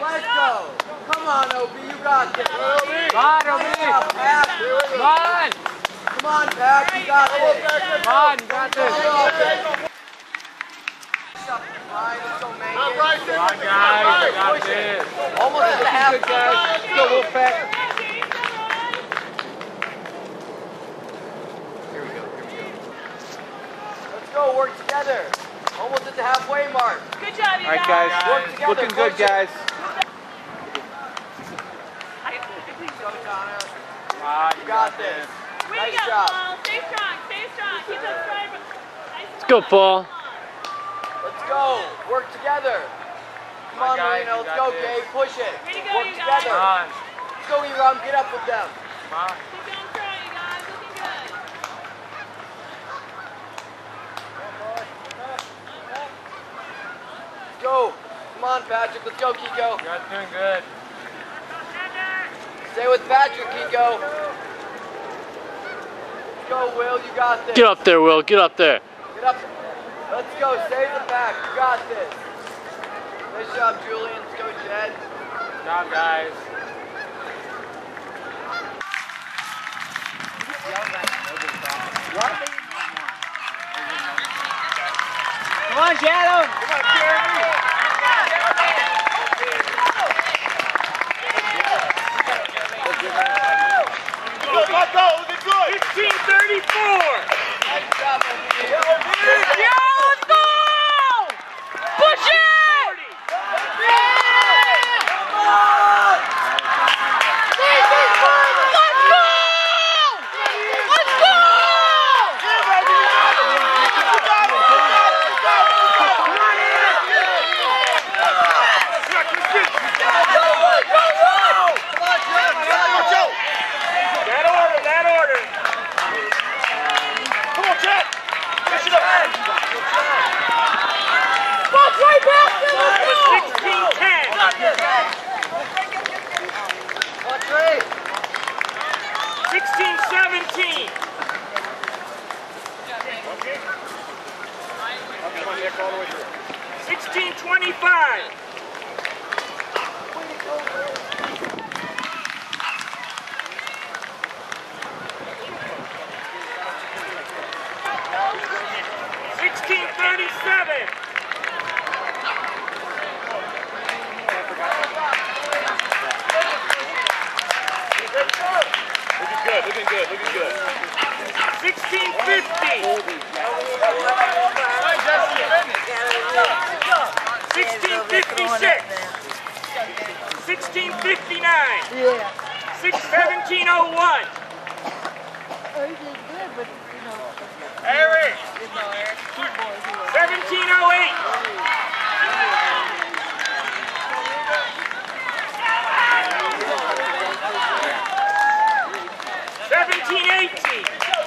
let's go. Come on, OB, you got this. Come on, OB. Come on. Come on, Pat, you got this. Come on, you got this. Let's go, man. Come on, guys, you got this. Almost at the half, guys. Let's go, Wolfpack. Here we go. Let's go, work together. Almost at the halfway mark. Good job, you All right, guys. Work together. Looking good, guys. Come on, You got this. Way Nice to go, job. Paul. Stay strong, stay strong. Keep those stride. Nice. Let's go, Paul. Let's go. Work together. Come on, guys, Marino. you Let's got go, this. Gabe. Push it. Way to go, Work you guys. together. Come on. Let's go, Eram. Get up with them. Come on. Keep going strong, you guys. Looking good. Let's go. Come on, Patrick. Let's go, Kiko. You guys doing good. Stay with Patrick, Kiko. Let's go, Will. You got this. Get up there, Will. Get up there. Get up. Let's go. Stay in the back. You got this. Nice job, Julian. Let's go, Jed. Good job, guys. Come on, Jadon. Come on, Jeremy. Let's go, looking good. 1534. Nice job, OB. Yeah, let's go! Push it! Come on. Let's go! Let's go! That order. Come on, Chad. Push it up. Ball's right back to the 16-10. Come on, Trey. 16-17. Come on, Nick, all the way through. 16-25. 16-37. Looking good. 16-50. 16-56. 16-59. 17-01. Eric. 17-08. 17-18.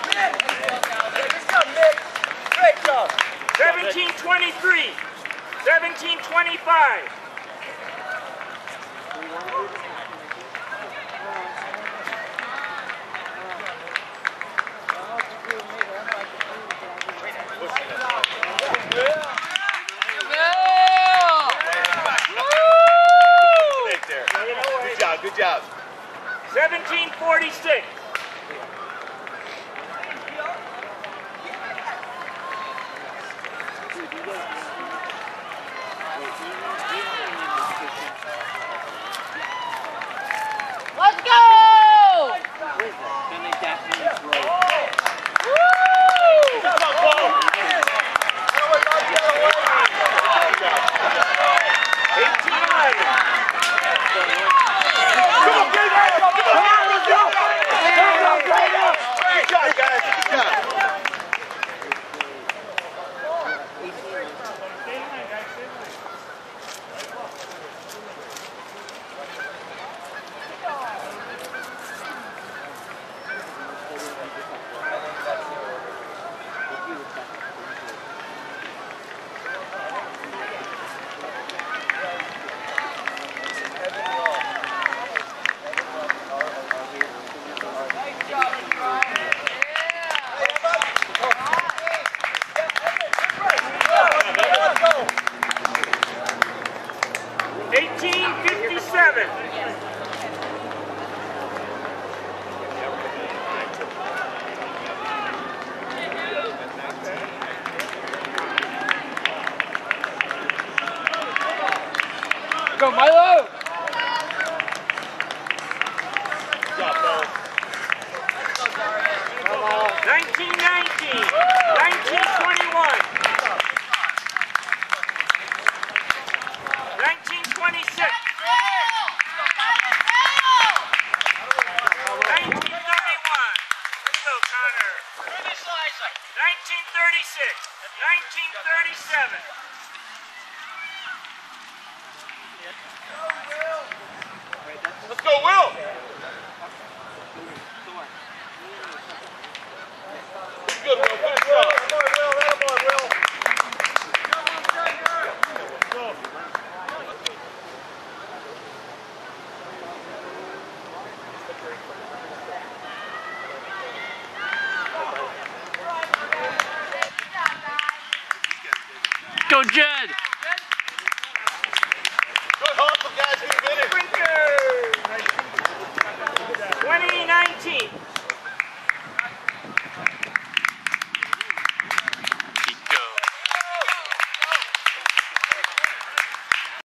17-23. 17-25. Good job. 17-46. Let's go! Come on, let's go. 1937. Go, Milo! 1919, 1921, 1926, 1931, let's go Connor, 1936, 1937, let's go Will! Good, Will. Good job. Will. Go, Jed!